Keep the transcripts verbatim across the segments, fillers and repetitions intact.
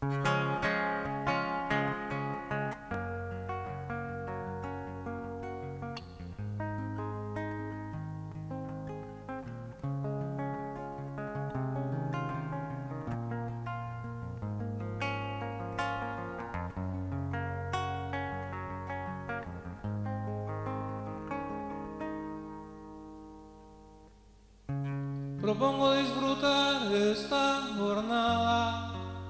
Propongo disfrutar esta jornada,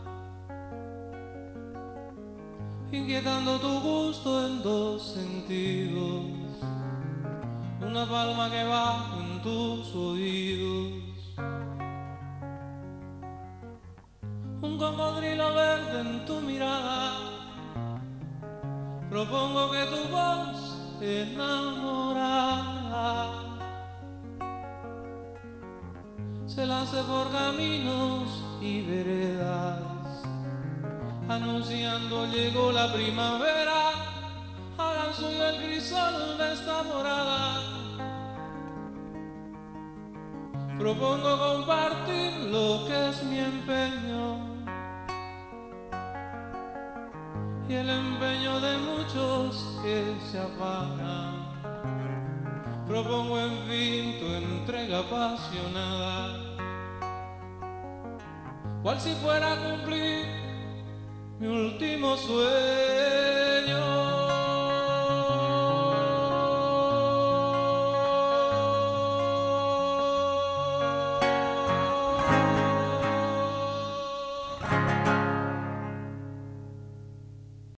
inquietando tu gusto en dos sentidos, una palma que va en tus oídos, un cocodrilo verde en tu mirada. Propongo que tu voz enamorada se lance por caminos y veredas, anunciando llegó la primavera. Hagan suyo el crisol de esta morada. Propongo compartir lo que es mi empeño y el empeño de muchos que se apagan. Propongo en fin tu entrega apasionada, cual si fuera a cumplir mi último sueño.